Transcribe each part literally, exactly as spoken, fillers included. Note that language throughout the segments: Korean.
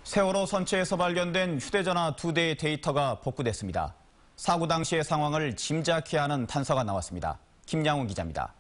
세월호 선체에서 발견된 휴대전화 두 대의 데이터가 복구됐습니다. 사고 당시의 상황을 짐작케 하는 단서가 나왔습니다. 김양훈 기자입니다.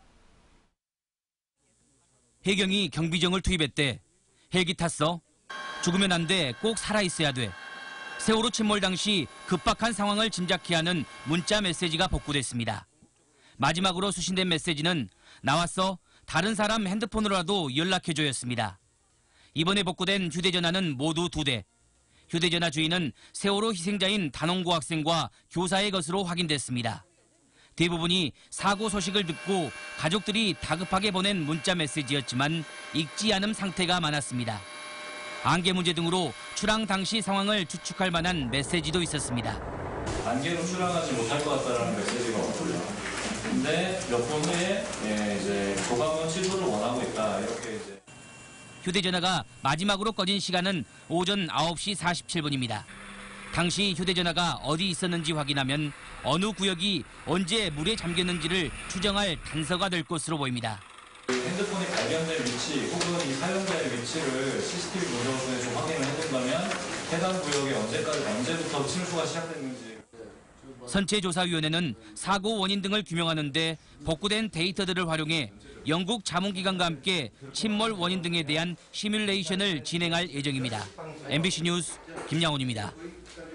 해경이 경비정을 투입했대. 헬기 탔어. 죽으면 안 돼. 꼭 살아있어야 돼. 세월호 침몰 당시 급박한 상황을 짐작케 하는 문자 메시지가 복구됐습니다. 마지막으로 수신된 메시지는 나왔어. 다른 사람 핸드폰으로라도 연락해줘였습니다. 이번에 복구된 휴대전화는 모두 두 대. 휴대전화 주인은 세월호 희생자인 단원고 학생과 교사의 것으로 확인됐습니다. 대부분이 사고 소식을 듣고 가족들이 다급하게 보낸 문자 메시지였지만 읽지 않은 상태가 많았습니다. 안개 문제 등으로 출항 당시 상황을 추측할 만한 메시지도 있었습니다. 안개로 출항하지 못할 것 같다는 메시지가 왔고요. 근데 몇 분 후에 예, 이제 조감원 취소를 원하고 있다 이렇게 이제. 휴대전화가 마지막으로 꺼진 시간은 오전 아홉 시 사십칠 분입니다. 당시 휴대전화가 어디 있었는지 확인하면 어느 구역이 언제 물에 잠겼는지를 추정할 단서가 될 것으로 보입니다. 핸드폰이 발견된 위치 혹은 이 사용자의 위치를 씨씨티비 동영상에 좀 확인을 해본다면 해당 구역에 언제까지 언제부터 침수가 시작됐는지. 선체조사위원회는 사고 원인 등을 규명하는 데 복구된 데이터들을 활용해 영국 자문기관과 함께 침몰 원인 등에 대한 시뮬레이션을 진행할 예정입니다. 엠비씨 뉴스 김양훈입니다.